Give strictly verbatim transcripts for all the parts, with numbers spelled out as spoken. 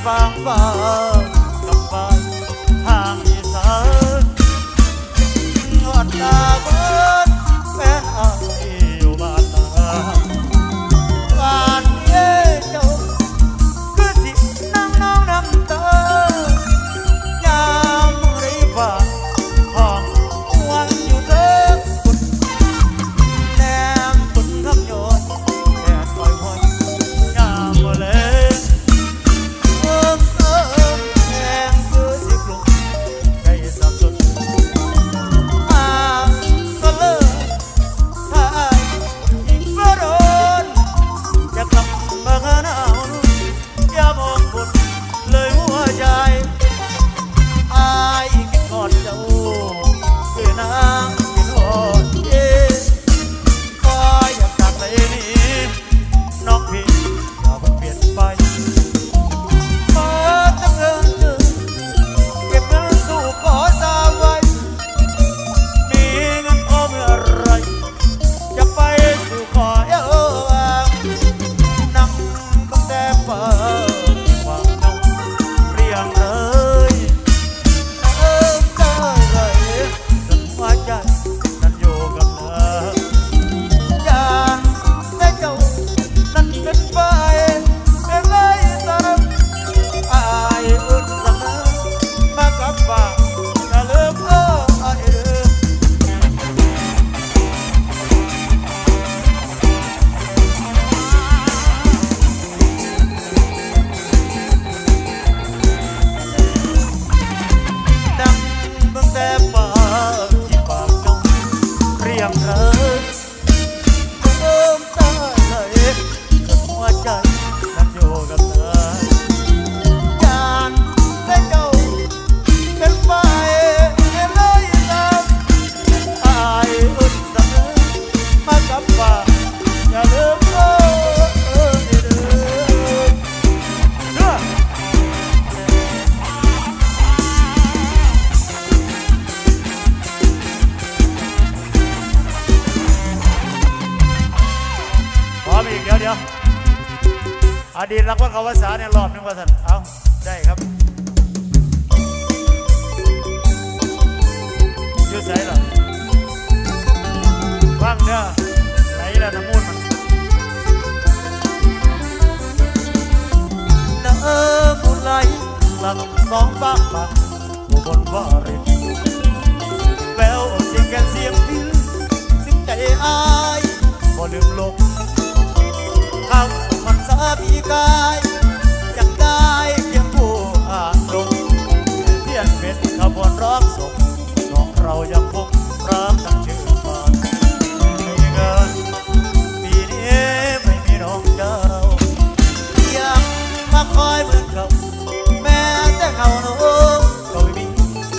ฟางฟ้ากำบานทางอีสานงอดตาเบิดแฟนอายอยู่บ้านนาบ้านเย่เจ้าคือสินั่งน้องน้ำตายามไรบ้านห้องวันอยู่เลิกกุดแนมกุดคำโยนแดดปล่อยวันยามมาเลยเอิมเอิมแดงคือสิปลุกใจสับสนมาก็เลิกถ้ายิ่งก็โดนอยากกลับมาหาหนาวอย่ามองบนเลยหัวใจอายคิดกอดเจ้าคือนางคิดหอดเย่ก็อยากจากไปนี้น้องพี่อย่าเพิ่งเปลี่ยนไปมาตั้งเงินเธอเก็บเงินสู้ขอสาวไว้มีเงินพอเมื่อไรจะไปสู่ขอเยอะนั่งก็แต่เปิดความเงาเรียงเลยเออเจอเลยฉันว่าใจนั้นอยู่กับเธออย่างแต่เจ้านั้นเป็นไปเป็นไรตามอายอุ่นเสมอมากับฟ้าอย่าลืมเอออายเด้อดังเบิ่งแต่ปากที่ปากเจ้าเรียงเลยเริ่มตาเลยจนหัวใจนั้นอยู่กับเธอยานแต่เจ้าเป็นไปเป็นเลยตามอายอุ่นเสมอมากับฟ้าอย่าลืมเออเออเด้อเด้อพร้อมอีกเดี๋ยวเดี๋ยวอดีตรักว่าเขาภาษาเนี่ยรอบนึงว่าสันเอาได้ครับอยู่ใส่หรอฟังเด้อไหลแล้วน้ำมูลมันน้ำมูลไหลหลังสองปากปากผู้บนบ่อริมแววเสียงแก่เสียงพิลสิ่งใจอายบ่ลืมลงข้างมันสาบีกายอยากได้เพียงผู้อ่านลงเทียนเป็นขบวนร้องส่งน้องเรายังคงรักกันชื่อฟ้าไม่เงินปีนี้ไม่มีน้องเจ้ายังมาคอยเหมือนเขาแม้แต่เขาโน้ก็ไม่มี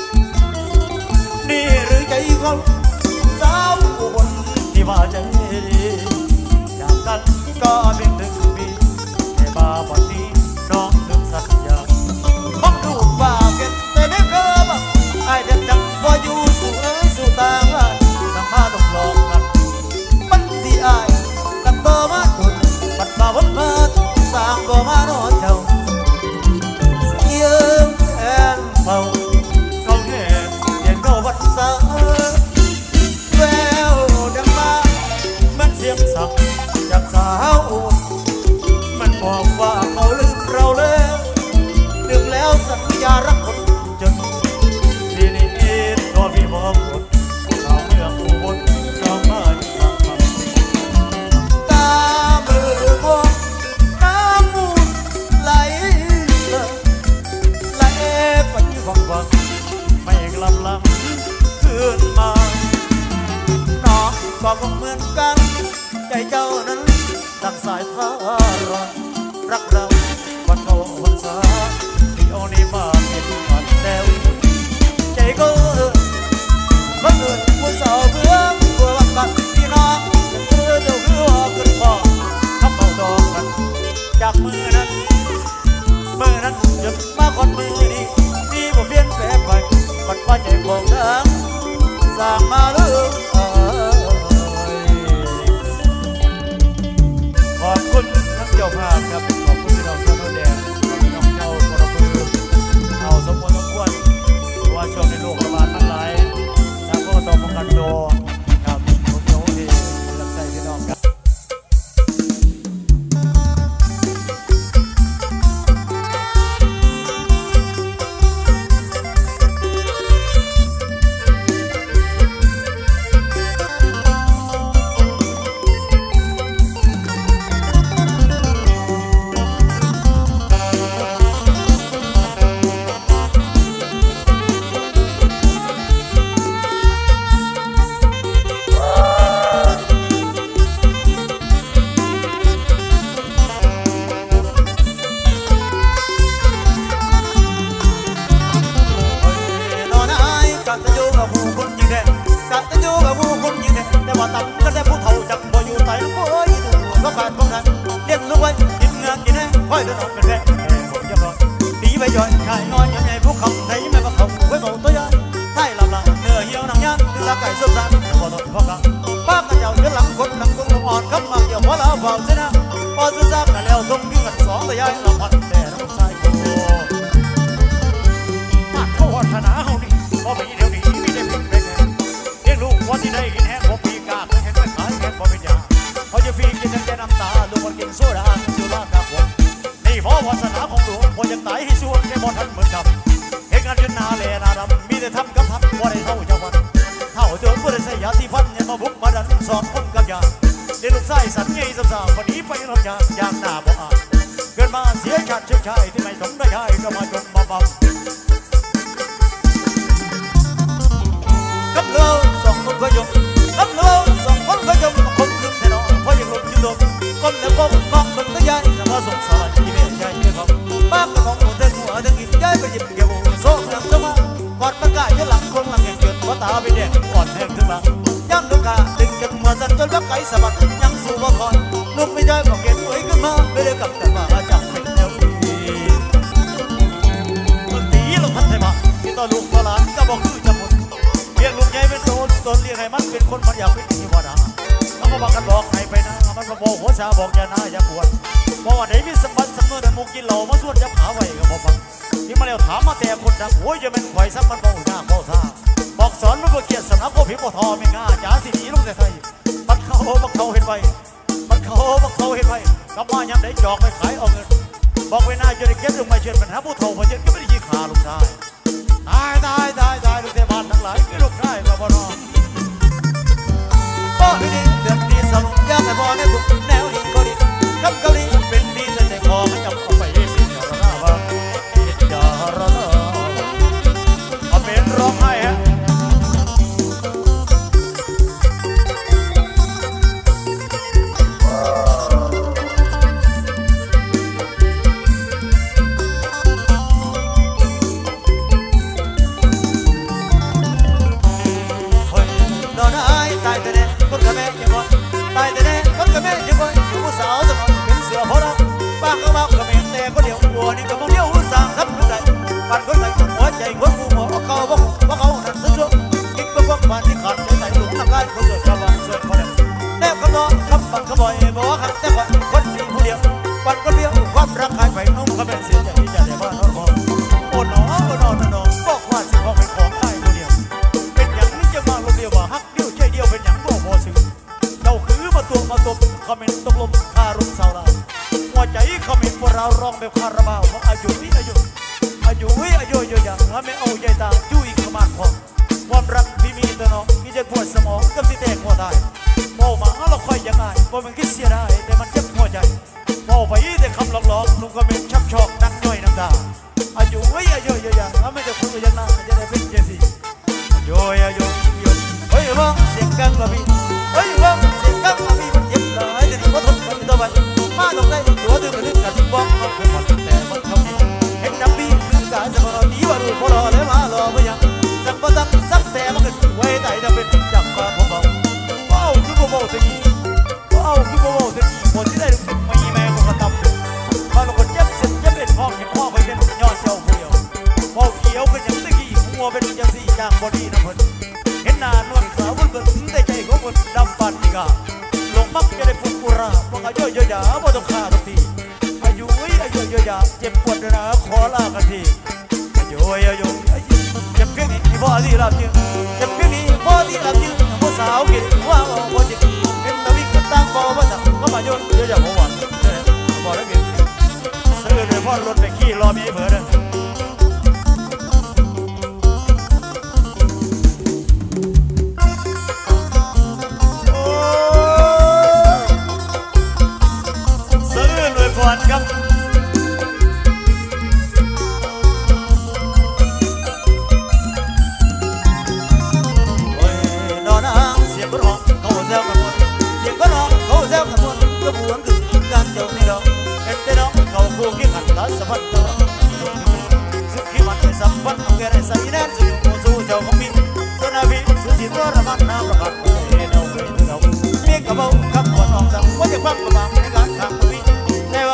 นี่หรือใจเขาสาวอุบลที่ว่าใจดีจากกันก็เป็นหนึ่งปีแต่บาวันนี้น้องลืมสัญญาผมดูว่าเก็บแต่ไม่เคยบ้างไอเด็กจังพออยู่สู่เอ้ยสู่ต่างบ้านสัมภาษณ์ต้องลองกันมันสิอายกันต่อมาตุนปัดมาวนมาสร้างบ่มานอนเจ้าเสียงแอนเฝ้าเขาเห็นเห็นเขาวัดสาแววดังมามันเสียงสั่งจากสาวมันบอกว่าเขาลืมเราแล้วลืมแล้วสัญญารักคนจนทีนี้ก็พี่บอกหมดเราเมืองอุบลน้องมาอยู่ทางฝั่งตามือมองน้ำมูลไหลไหลไปฝั่งฝั่งไม่กลับหลังคืนมาน้องก็คงเหมือนกันใจเจ้านั้นดังสายฟ้ารักเราวันเขาวันสาที่เอานี้มาเห็นผ่านแล้วใจก็เออบังเอิญผู้สาวเบื่อเบื่อวันกันที่น้องเธอเจ้าคือว่าขึ้นคอทำเอาดอกกันจากมือนั้นมือนั้นหยุดมาคนมือนี้ที่ผมเปลี่ยนแปลงไปปัดว่าใจของดังสร้างมาลืมขอบคุณทั้งเจ้าภาพครับขอบคุณที่เราเจ้าโนแดงขอบคุณน้องเจ้าว้กินเงือกกินแห้งค่อยเดินออกเป็นแรกผมจะรอดีไปย่อยขายน้อยยังไงพวกเขาไทยไม่มาเขาไว้เบาตัวยันไทยลำลังเนื้อเหี่ยวหนังยันคือละไก่ส้มสันพอตอนพอกันป้ากันเจ้าเดินหลังคนหลังกุ้งลงอ่อนขับมาเกี่ยวพอละเบาเสียนะพอซื้อซักกันแล้วส่งกินกันสองแต่ย้ายลำพันแต่น้ำใจโตมาเขาวัฒนาเฮานี่พอไปเดี๋ยวนี้ไม่ได้เป็นเป็นเลี้ยงลูกว่าที่ได้กินแห้งผมปีกาเคยเห็นไม่ขายแค่พอเป็นยาพอจะฟีกินจนแก่น้ำตาลูกคนกินโซดาสุรากาบผมนี่เพราะวาสนาของหลวงพอจะตายให้ช่วงแค่บอลทันเหมือนกับเหตุการณ์ยืนนาเลนาดำมีแต่ทำกับทำว่าได้เท่าเจ้าวันเท่าเดิมว่าได้ใส่ยาที่พันยังมาบุกมาดันสองคนกับยาเด็กลูกไส้สัตว์ใหญ่สาววันนี้ไปรับยาอย่างหน้าบ่อาเกิดมาเสียชาติเชื้อชายที่ไม่สมได้ชายก็มาจนมาบังกับเราสองคนก็ยกกับเราสองคนก็ยกคนขึ้นแน่นอนเพราะยังหลบอยู่ตรงคนแล้วก็มองคนตัวใหญ่จะมาส่งสารที่แม่ใหญ่เกี่ยวกับป้าก็มองหัวเต้นหัวเต้นกินใหญ่ไปหยิบเกี่ยวโซ่ยังจะมากอดประกาศยืนหลังคนหลังเกิดว่าตาไปแดงอ่อนแห้งถึงหลังย่ำลูกกาดึงกันหัวสั่นจนรักไก่สะบัดยังสู้ว่าคอยลูกไม่ได้บอกเก็บไว้ขึ้นมาไม่ได้กลับกันมาจับเป็นแนวดีต้นตีเราพันไทยมาที่ต่อลูกต่อหลานก็บอกคือจะหมดเรียกลูกใหญ่เป็นโดนตนเรียกให้มันเป็นคนมันอยากเป็นเทวดาแล้วก็บอกกันบอกให้ไปนะมันมาบอกหัวชาบอกอย่าหน้าอย่าปวดบอกว่าไหนมีสมบัติสมเด็จมุกินเหล่ามาส่วนจะหาไว้ก็บอกฟังที่มาแล้วถามมาแต่คนดังโอ้ยจะเป็นไข่ซ้ำมันบอกหน้าบอกท่าบอกสอนมันบ่เกียรติสำนักพ่อผีพ่อทอไม่ง่าจ๋าสิหนีลงแต่ไทยบัดเขาบัดเขาเห็นไว้บัดเขาบัดเขาเห็นไว้กลับมายามได้จอกไปขายเอาเงินบอกไว้หน้าจะได้เก็บลงมาเชิญปัญหาผู้เฒ่ามาเชิญก็ไม่ได้ยีขาลูกชายตายตายตายตายลูกเทพานทั้งหลายก็ลูกชายกับบ่นอบ่ดีเดือดดีสนุกยากแต่บ่ได้บุกแนวดีก็ดีกับเกาหลีเป็นดีแต่ใจคอไม่ยอมเอาไปเป็นยาระนาบ้างเป็นยาระนาเอาเป็นร้องไห้ฮะตายแต่เด็กคนกับแม่ยังบ่ตายแต่เด็กคนกับแม่ยังบ่ผู้สาวสมองเป็นเสือพอละป้าก็บอกกับแม่แต่ก็เดียวหัวนี่ก็มองเดียวหัวสางทับหัวใจปันคนใส่หัวใจหัวกูหัวเขาบอกว่าเขานั่นสุดสุดกินก็พวกบ้านที่ขาดใจหลงน้ำลายคนเกิดกระบะเกิดพอแล้วแล้วคำนองคำบังคำบ่อยบอกว่าคำแต่ว่าคนมีผู้เดียวปันคนเดียวความรักหายไปนุ่มก็เป็นเสียใจที่จะได้บ้านนอนคอโอ้น้องโอ้น้องน้องบอกว่าสิของเป็นของใครผู้เดียวเป็นอย่างนี้จะมาลงเดียวว่าฮักเดียวใจเดียวเป็นอย่างบ่พอซื้อเราคือมาตัวมาตบคอมเมนต์ตกลงคารุ่งสาวเราหัวใจคอมเมนต์พวกเราร้องแบบคาราบาวว่าอายุวิอายุอายุวิอายุเยอะอย่างไม่เอาใจตาจุ้ยขมานพอความรักที่มีตัวน้องที่จะปวดสมองกับที่แตกหัวตายโม่มาเราค่อยยังไงบ่มันคิดเสียได้แต่มันเจ็บหัวใจโม่ไปแต่คำหลอกๆลุงคอมเมนต์ชักชอกนั่งย่อยน้ำตาอายุวิอายุเยอะอย่างไม่จะคุยยังไงจะได้เป็นเจสีโยยโยยโยเฮ้ยว่าเสียงกังกะบีเฮ้ยว่าเสียงกังกะบีมันเจ็บหลายแต่นี่ว่าทนกันตัวบัดมาตรงไหนตัวดึงกระดึงกระดึงบ้องมันเป็นมันแต่มันเขาดีเห็นน้ำบีคือกาจะมารอดีว่าดูพอรอแล้วมารอไม่ยังสักบ่สักสักแต่มันก็ไว้ใจจะเป็นจับมาผมบอกว้าวคือบ่บ่ตะกี้ว้าวคือบ่บ่ตะกี้หมดที่ได้รู้สึกไม่แม่ก็กระตับมาลงคนเจ็บเจ็บเจ็บเป็นพ่อเห็นพ่อไปเป็นยอดเจ้าผู้เดียวพ่อเขียวก็ยังตะกี้หัวเป็นจังสี่จางบอดี้นะเพิ่นเห็นหน้านวลสาวเพิ่นก็แต่ใจของเพิ่นดำปันนี่กะลงมักจะได้พูดกุราพวกอายุเยอะๆบ่ต้องฆ่าทุกทีอายุอายุเยอะๆเจ็บปวดนะขอลากันทีอายุอายุเจ็บเพียงนี้พ่อที่รับจริงเจ็บเพียงนี้พ่อที่รับจริงผู้สาวกินว่าบ่จริงเป็นตะวิกตั้งบ่บ่จังก็มาโยนเยอะๆบ่หวานบ่ได้กินซื้อเลยพ่อรถไปขี่รอมีเผลอเด้อครับโอ้ยนอนนั่งเสียงก็ร้องเขาแซวกันหมดเสียงก็ร้องเขาแซวกันหมดก็บวนคือการเจ้านี่เราเห็นแต่น้องเขาคู่ขี้ขันตาสะพัดตัวสุขีมันไม่สัมพันธ์เอาแก่ได้ใส่แน่นสู่สู่เจ้าของพี่ตัวนาวีสุจิตรระมันน้ำประกาศเฮ้ยเราเฮ้ยเราเมียกระเป๋าขับหัวทองจังว่าจะควักกระบังในการทางพี่แต่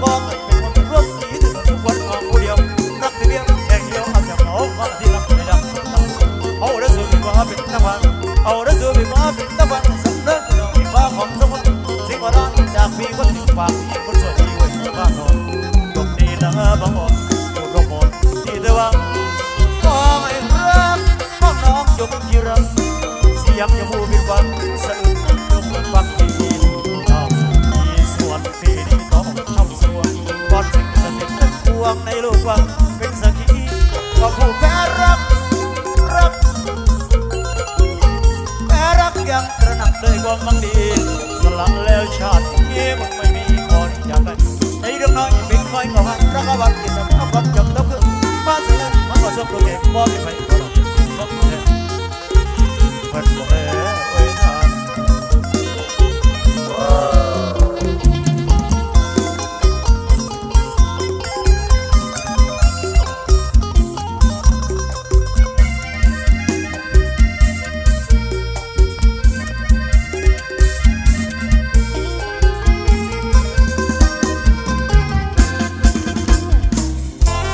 ก็เป็นคนร่วมสีถึงทุกคนของผู้เดียวรักที่เดียวแห่งเดียวเอาจากเขามาที่รักไม่ดังเอาได้สูบอีกว่าเป็นตะวันเอาได้สูบอีกว่าเป็นตะวันสำเร็จเราอีกว่าของสมุนสิ่งว่ารักจากพี่คนถึงฝากพี่คนสวยดีไว้บ้านนอนยกดีนะบังอ่อนอยู่รบหมดที่เธอวังมองไอ้รักมองน้องยกที่รักเสียงยังมูบินวันสะอึกยกฟังดีชอบมีส่วนสีนี้ต้องทำส่วนก่อนสิ่งสนิททั้งปวงในโลกวังเป็นสักขีก็ผู้แพ้รักรักแพ้รักยังตระหนักเลยความมั่งดีสละแล้วชาตินี้มันไม่มีคนอยากกันในเรื่องน้อยเป็นคอยขอให้รักวันกินแบบเอาความจำต้องขึ้นมาเสนอมันก็สมดุลเองมองไปไปก็ต้องต้องเพื่อน